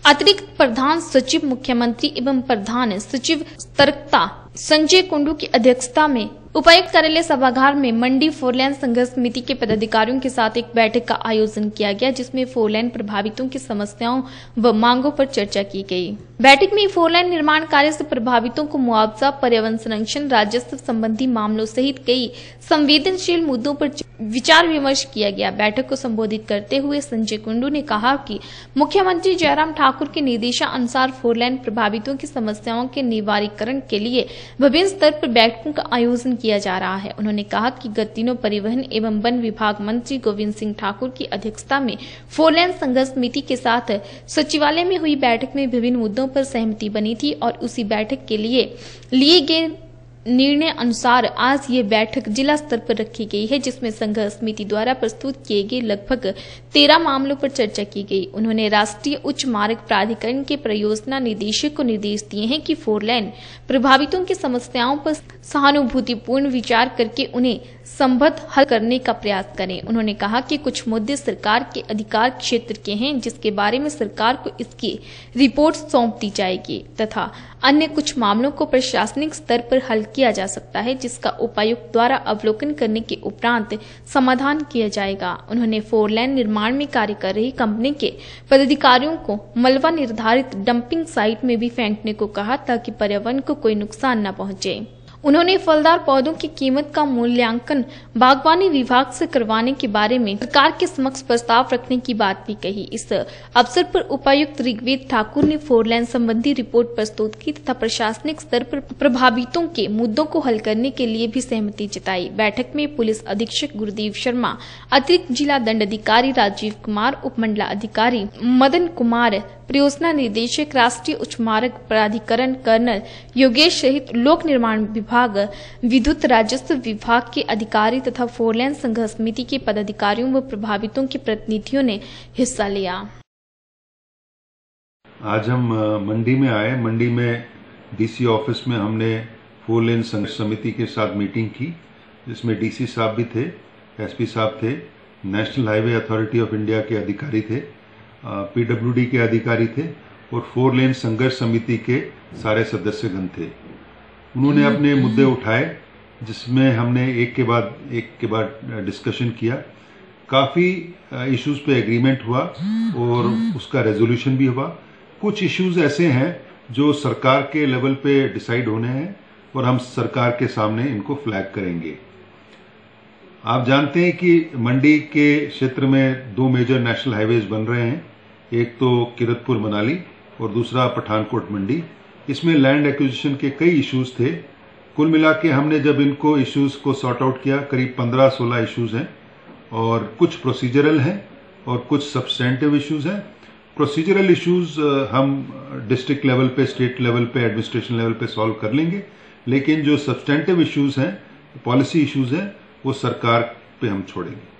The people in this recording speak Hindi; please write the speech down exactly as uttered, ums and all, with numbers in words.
अतिरिक्त प्रधान सचिव मुख्यमंत्री एवं प्रधान सचिव सतर्कता संजय कुंडू की अध्यक्षता में उपायुक्त कार्यालय सभागार में मंडी फोरलेन संघर्ष समिति के पदाधिकारियों के साथ एक बैठक का आयोजन किया गया, जिसमें फोरलेन प्रभावितों की समस्याओं व मांगों पर चर्चा की गई। बैठक में फोरलेन निर्माण कार्य से प्रभावितों को मुआवजा, पर्यावरण संरक्षण, राजस्व संबंधी मामलों सहित कई संवेदनशील मुद्दों पर विचार विमर्श किया गया। बैठक को संबोधित करते हुए संजय कुंडू ने कहा कि मुख्यमंत्री जयराम ठाकुर के निर्देशानुसार फोरलेन प्रभावितों की समस्याओं के निवारीकरण के लिए विभिन्न स्तर पर बैठकों का आयोजन किया जा रहा है। उन्होंने कहा कि गत दिनों परिवहन एवं वन विभाग मंत्री गोविंद सिंह ठाकुर की अध्यक्षता में फोरलेन संघर्ष समिति के साथ सचिवालय में हुई बैठक में विभिन्न मुद्दों पर सहमति बनी थी और उसी बैठक के लिए लिए गए निर्णय अनुसार आज ये बैठक जिला स्तर पर रखी गई है, जिसमें संघर्ष समिति द्वारा प्रस्तुत किए गए लगभग तेरह मामलों पर चर्चा की गई। उन्होंने राष्ट्रीय उच्च मार्ग प्राधिकरण के परियोजना निदेशक को निर्देश दिए हैं कि फोरलेन प्रभावितों की समस्याओं पर सहानुभूतिपूर्ण विचार करके उन्हें संबद्ध हल करने का प्रयास करें। उन्होंने कहा कि कुछ मुद्दे सरकार के अधिकार क्षेत्र के हैं, जिसके बारे में सरकार को इसकी रिपोर्ट सौंप दी जाएगी तथा अन्य कुछ मामलों को प्रशासनिक स्तर पर हल किया जा सकता है, जिसका उपायुक्त द्वारा अवलोकन करने के उपरांत समाधान किया जाएगा। उन्होंने फोरलेन निर्माण में कार्य कर रही कंपनी के पदाधिकारियों को मलबा निर्धारित डंपिंग साइट में भी फेंकने को कहा, ताकि पर्यावरण को कोई नुकसान न पहुंचे। उन्होंने फलदार पौधों की कीमत का मूल्यांकन बागवानी विभाग से करवाने के बारे में सरकार के समक्ष प्रस्ताव रखने की बात भी कही। इस अवसर पर उपायुक्त ऋग्वेद ठाकुर ने फोरलेन संबंधी रिपोर्ट प्रस्तुत की तथा प्रशासनिक स्तर पर प्रभावितों के मुद्दों को हल करने के लिए भी सहमति जताई। बैठक में पुलिस अधीक्षक गुरुदेव शर्मा, अतिरिक्त जिला दंडाधिकारी राजीव कुमार, उपमंडलाधिकारी मदन कुमार, परियोजना निदेशक राष्ट्रीय उच्च मार्ग प्राधिकरण कर्नल योगेश सहित लोक निर्माण विभाग, विद्युत राजस्व विभाग के अधिकारी तथा फोरलेन संघर्ष समिति के पदाधिकारियों व प्रभावितों के प्रतिनिधियों ने हिस्सा लिया। आज हम मंडी में आए। मंडी में डीसी ऑफिस में हमने फोरलेन संघर्ष समिति के साथ मीटिंग की, जिसमें डीसी साहब भी थे, एसपी साहब थे, national highway authority of India के अधिकारी थे, पीडब्ल्यूडी के अधिकारी थे और फोरलेन संघर्ष समिति के सारे सदस्यगण थे। उन्होंने अपने मुद्दे उठाए, जिसमें हमने एक के बाद एक के बाद डिस्कशन किया। काफ़ी इश्यूज पे एग्रीमेंट हुआ और उसका रेजोल्यूशन भी हुआ। कुछ इश्यूज ऐसे हैं जो सरकार के लेवल पे डिसाइड होने हैं और हम सरकार के सामने इनको फ्लैग करेंगे। आप जानते हैं कि मंडी के क्षेत्र में दो मेजर नेशनल हाईवेज बन रहे हैं, एक तो किरतपुर मनाली और दूसरा पठानकोट मंडी। इसमें लैंड एक्विजिशन के कई इश्यूज थे। कुल मिला के हमने जब इनको इश्यूज को सॉर्ट आउट किया, करीब पंद्रह सोलह इश्यूज हैं और कुछ प्रोसीजरल हैं और कुछ सब्सटेंटिव इश्यूज हैं। प्रोसीजरल इश्यूज हम डिस्ट्रिक्ट लेवल पे, स्टेट लेवल पे, एडमिनिस्ट्रेशन लेवल पे सॉल्व कर लेंगे, लेकिन जो सब्सटेंटिव इश्यूज हैं, पॉलिसी इश्यूज हैं, वो सरकार पे हम छोड़ेंगे।